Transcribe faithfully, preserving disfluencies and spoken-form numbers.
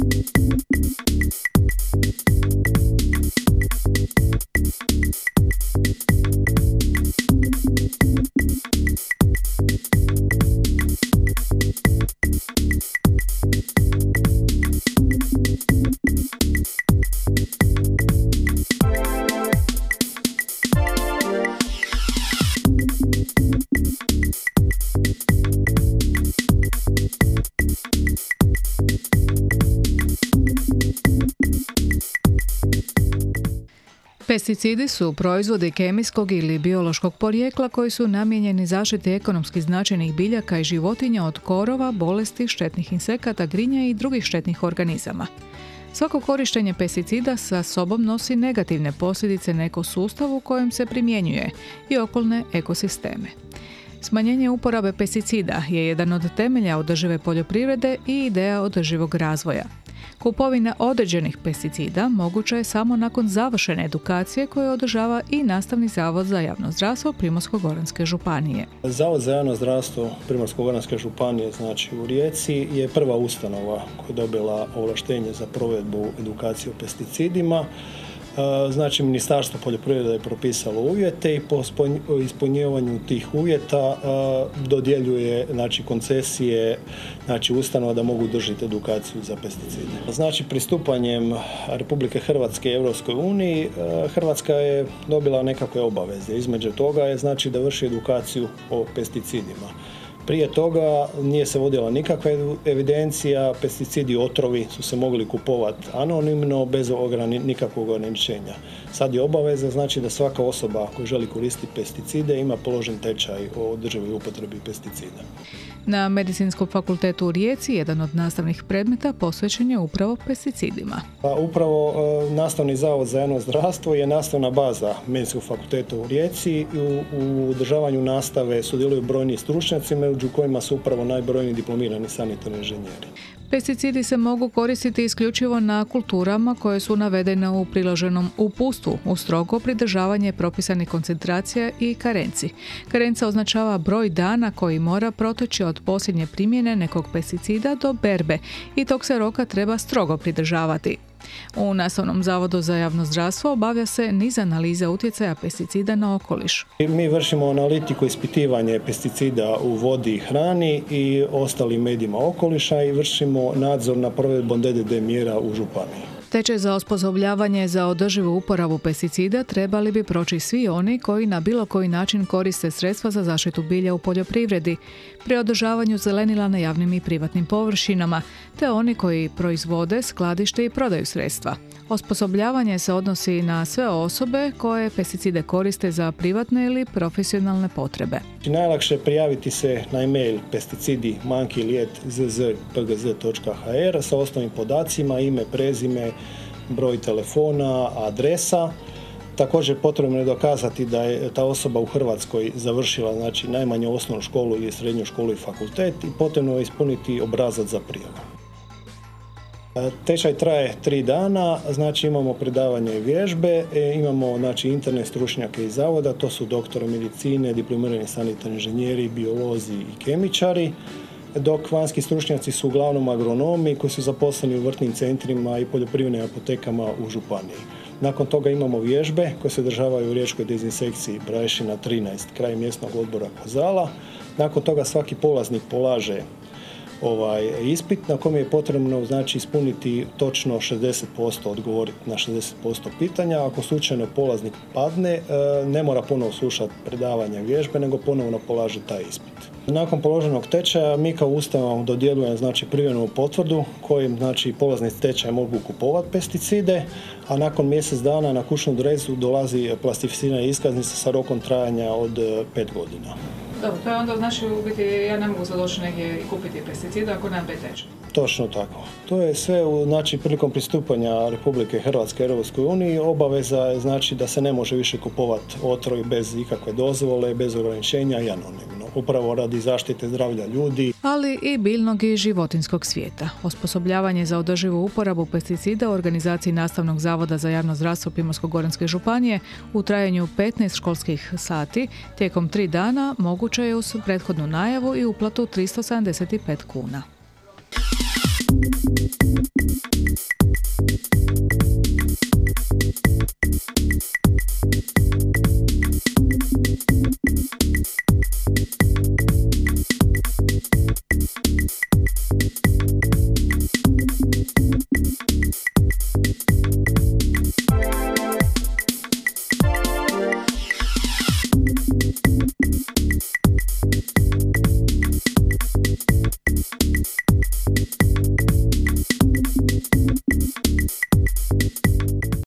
Pesticidi su proizvodi kemijskog ili biološkog porijekla koji su namijenjeni zaštiti ekonomski značajnih biljaka i životinja od korova, bolesti, štetnih insekata, grinja i drugih štetnih organizama. Svako korištenje pesticida sa sobom nosi negativne posljedice na ekosustav u kojem se primjenjuje i okolne ekosisteme. Smanjenje uporabe pesticida je jedan od temelja održive poljoprivrede i ideja održivog razvoja. Kupovina određenih pesticida moguća je samo nakon završene edukacije koju održava i Nastavni zavod za javno zdravstvo Primorsko-goranske županije. Zavod za javno zdravstvo Primorsko-goranske županije, znači u Rijeci, je prva ustanova koja je dobila ovlaštenje za provedbu edukacije o pesticidima. Znači, Ministarstvo poljoprivrede je propisalo uvjete i po ispunjavanju tih uvjeta dodjeljuje, znači, koncesije, znači, ustanova da mogu držati edukaciju za pesticide. Znači, pristupanjem Republike Hrvatske Europskoj uniji, Hrvatska je dobila nekakve obaveze. Između toga je, znači, da vrši edukaciju o pesticidima. Prije toga nije se vodila nikakva evidencija, pesticidi, otrovi su se mogli kupovati anonimno, bez nikakvog ograničenja. Sad je obaveza, znači, da svaka osoba koja želi koristiti pesticide ima položen tečaj o održivoj upotrebi pesticida. Na Medicinskom fakultetu u Rijeci jedan od nastavnih predmeta posvećen je upravo pesticidima. Pa upravo Nastavni zavod za javno zdravstvo je nastavna baza Medicinskog fakulteta u Rijeci i u, u održavanju nastave sudjeluju brojni stručnjaci, među kojima su upravo najbrojniji diplomirani sanitarni inženjeri. Pesticidi se mogu koristiti isključivo na kulturama koje su navedene u priloženom uputstvu uz strogo pridržavanje propisanih koncentracija i karenci. Karenca označava broj dana koji mora proteći od posljednje primjene nekog pesticida do berbe i tog se roka treba strogo pridržavati. U Nastavnom zavodu za javno zdravstvo obavlja se niz analiza utjecaja pesticida na okoliš. Mi vršimo analitiku ispitivanje pesticida u vodi i hrani i ostalim medijima okoliša i vršimo nadzor na provedbom D D D mjera u županiji. Tečaj za osposobljavanje za održivu uporabu pesticida trebali bi proći svi oni koji na bilo koji način koriste sredstva za zaštitu bilja u poljoprivredi, pri održavanju zelenila na javnim i privatnim površinama, te oni koji proizvode, skladište i prodaju sredstva. Osposobljavanje se odnosi na sve osobe koje pesticide koriste za privatne ili profesionalne potrebe. Najlakše je prijaviti se na e-mail pesticidi manki lijet z z p g z točka h r sa osnovnim podacima, ime, prezime, broj telefona, adresa. Također potrebno je dokazati da je ta osoba u Hrvatskoj završila, znači, najmanje osnovnu školu ili srednju školu i fakultet i potrebno je ispuniti obrazac za prijavu. Tečaj traje tri dana, znači imamo predavanje i vježbe, imamo, znači, interne stručnjake iz zavoda, to su doktori medicine, diplomirani sanitarni inženjeri, biolozi i kemičari, dok vanjski stručnjaci su uglavnom agronomi koji su zaposleni u vrtnim centrima i poljoprivrednim apotekama u županiji. Nakon toga imamo vježbe koje se održavaju u riječkoj dezinsekciji Brajšina trinaest, kraj mjesnog odbora Kozala. Nakon toga svaki polaznik polaže ovaj ispit na kojem je potrebno, znači, ispuniti točno šezdeset posto, odgovoriti na šezdeset posto pitanja. Ako slučajno polaznik padne, ne mora ponovo slušati predavanje vježbe, nego ponovno polaže taj ispit. Nakon položenog tečaja mi kao ustanova dodjeljujemo, znači, privremenu potvrdu kojim, znači, polaznici tečaja mogu kupovati pesticide, a nakon mjesec dana na kućnu adresu dolazi plastificirana iskaznica sa rokom trajanja od pet godina. Dobro, to je onda znači u biti ja ne mogu sad doći negdje i kupiti pesticida ako nemam tečaj. Točno tako. To je sve, u, znači, prilikom pristupanja Republike Hrvatske Europskoj uniji obaveza je, znači, da se ne može više kupovati otrov bez ikakve dozvole, bez ograničenja i anonimno. Upravo radi zaštite zdravlja ljudi. Ali i biljnog i životinskog svijeta. Osposobljavanje za održivu uporabu pesticida u organizaciji Nastavnog zavoda za javno zdravstvo Primorsko-goranske županije u trajanju petnaest školskih sati tijekom tri dana moguće je uz prethodnu najavu i uplatu tristo sedamdeset pet kuna.